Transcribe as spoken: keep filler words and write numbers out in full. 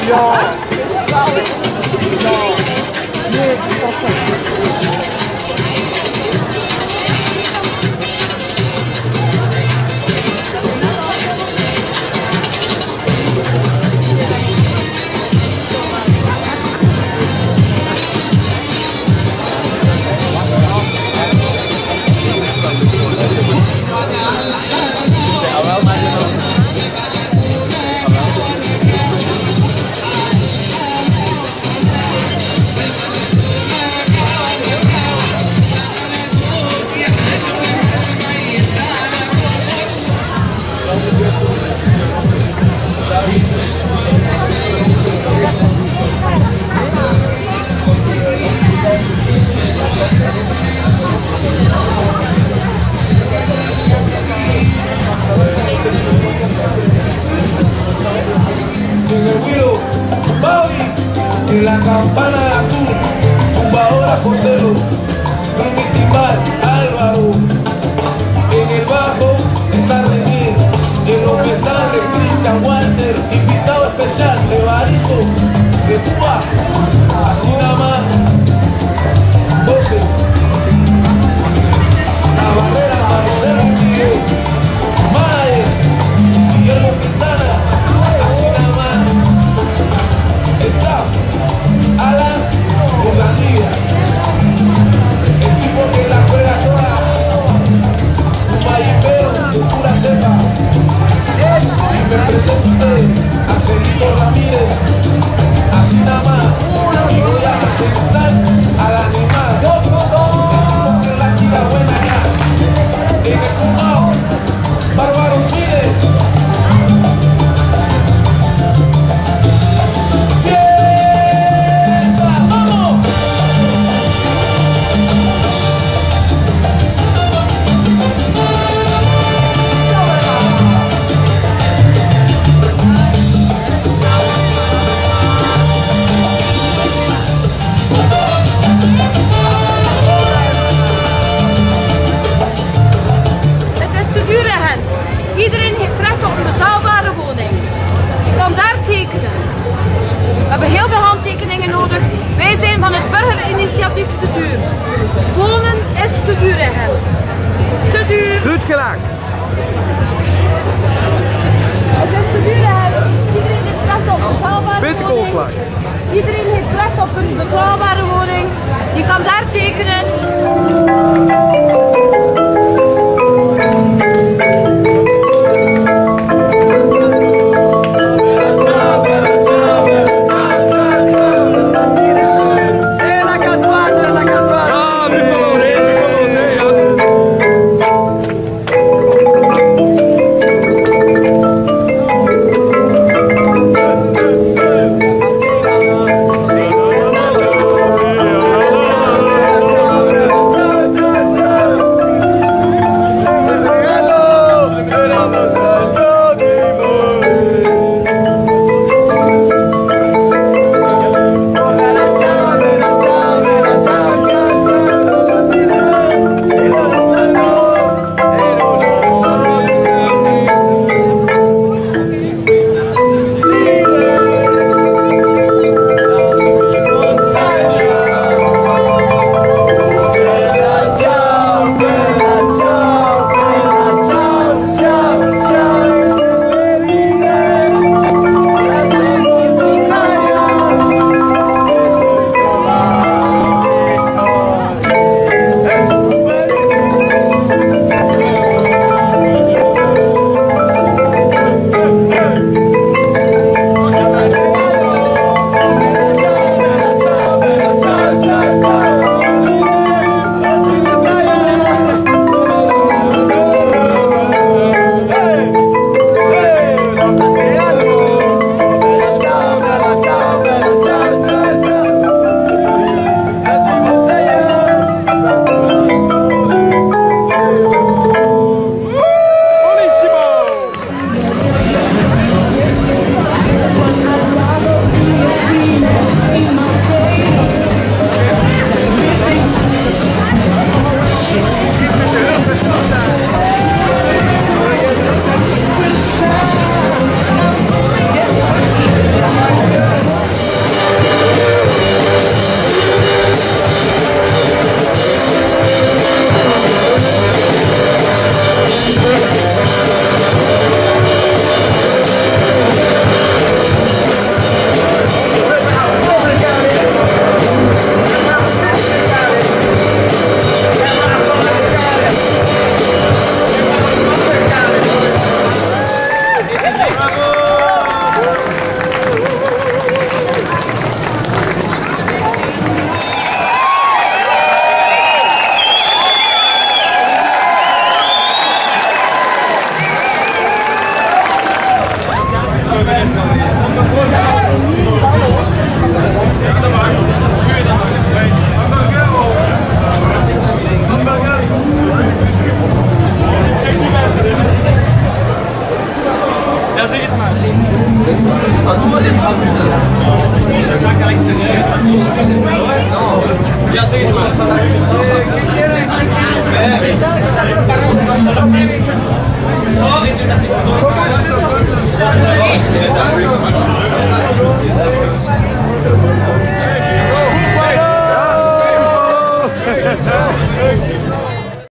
En la campana de atún, tumbadora Joselo, en el timbal Álvaro, en el bajo está René, en los metales Cristian Walter, invitado especial de Barito, de Cuba, así nada más, voces, la barrera Marcelo Miguel, Mae, Guillermo Quintana, así nada más, está Alan Urdanilla, el tipo que la juega toda, un mayipero de pura cepa. Y me presento a ustedes, Angelito Ramírez, así nada más, y voy a presentar al animal, el tipo que la tira buena ya, en el tumbao, Bárbaro Fides. Iedereen heeft recht op een betaalbare woning. Je kan daar tekenen. We hebben heel veel handtekeningen nodig. Wij zijn van het burgerinitiatief Te Duur. Wonen is te duur in Gent. Te duur. Goed gelijk. Het is te duur in Gent. Iedereen heeft recht op een betaalbare woning. Iedereen heeft recht op een betaalbare woning. Je kan daar tekenen. Comment je vais sortir ça?